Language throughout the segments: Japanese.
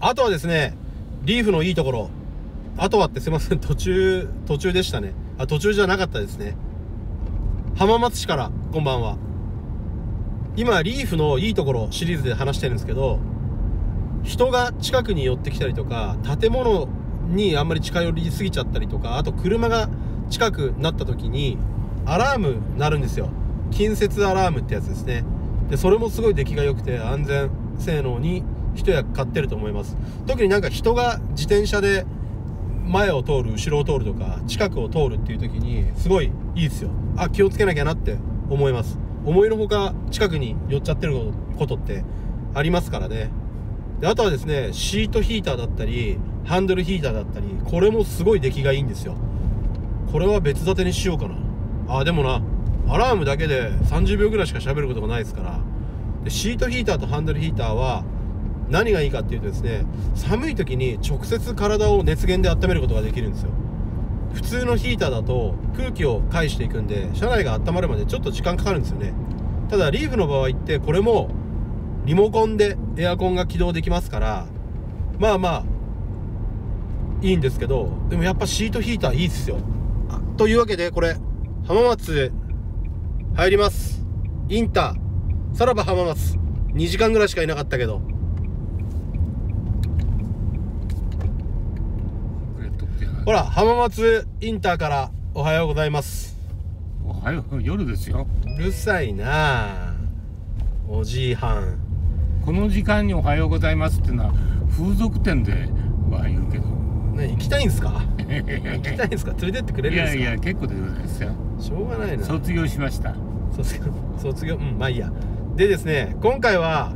あとはですね、リーフのいいところ。あとはってすいません、途中でしたね。途中じゃなかったですね。浜松市からこんばんは。今、リーフのいいところシリーズで話してるんですけど、人が近くに寄ってきたりとか、建物にあんまり近寄りすぎちゃったりとか、あと車が近くなった時に、アラーム鳴るんですよ。近接アラームってやつですね。で、それもすごい出来が良くて、安全性能に一役買ってると思います。特になんか人が自転車で前を通る、後ろを通るとか、近くを通るっていう時に、すごいいいですよ。気をつけなきゃなって思います。思いのほか近くに寄っちゃってることってありますからね。で、あとはですね、シートヒーターだったり、ハンドルヒーターだったり、これもすごい出来がいいんですよ。これは別立てにしようかな。でもな、アラームだけで30秒ぐらいしか喋ることがないですから。で、シートヒーターとハンドルヒーターは何がいいかっていうとですね、寒い時に直接体を熱源で温めることができるんですよ。普通のヒーターだと空気を介していくんで、車内が温まるまでちょっと時間かかるんですよね。ただリーフの場合ってこれもリモコンでエアコンが起動できますから、まあまあいいんですけど、でもやっぱシートヒーターいいっすよ。というわけで、これ浜松入ります。インターさらば浜松。2時間ぐらいしかいなかったけど、ほら、浜松インターからおはようございます。 おはよう、夜ですよ。 うるさいなあ、おじいはん。 この時間におはようございますっていうのは風俗店では言うけど、 ね、行きたいんすか行きたいんすか、連れてってくれるんですか。 いやいや、結構でございますよ。 しょうがないな。 卒業しました。 卒業、まあいいや。でですね、今回は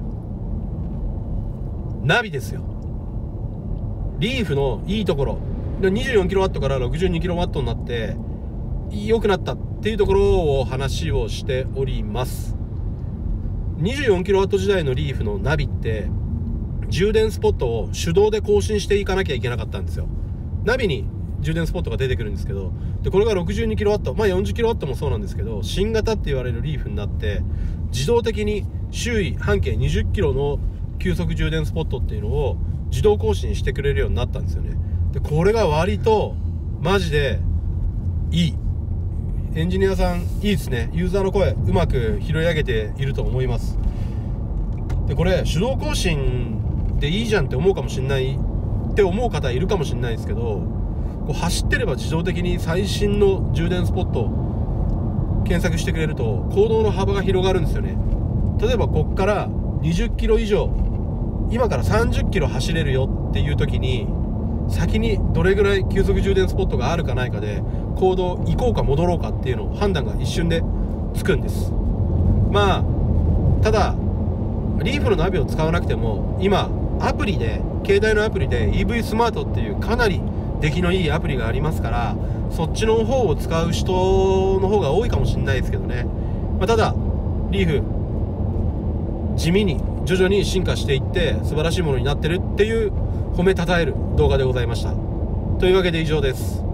ナビですよ。リーフのいいところ、24kW から 62kW になって良くなったっていうところを話をしております。 24kW 時代のリーフのナビって充電スポットを手動で更新していかなきゃいけなかったんですよ。ナビに充電スポットが出てくるんですけど、でこれが 62kW、まあ 40kW もそうなんですけど、新型って言われるリーフになって自動的に周囲半径 20km の急速充電スポットっていうのを自動更新してくれるようになったんですよね。でこれが割とマジでいい。エンジニアさんいいですね。ユーザーの声うまく拾い上げていると思います。でこれ手動更新でいいじゃんって思うかもしんないって思う方いるかもしれないですけど、こう走ってれば自動的に最新の充電スポット検索してくれると行動の幅が広がるんですよね。例えばこっから20キロ以上、今から30キロ走れるよっていう時に、先にどれぐらい急速充電スポットがあるかないかで行動行こうか戻ろうかっていうのを判断が一瞬でつくんです。まあただリーフのナビを使わなくても今アプリで、携帯のアプリで EV スマートっていうかなり出来のいいアプリがありますから、そっちの方を使う人の方が多いかもしれないですけどね。ただリーフ地味に徐々に進化していって素晴らしいものになってるっていう褒めたたえる動画でございました。というわけで以上です。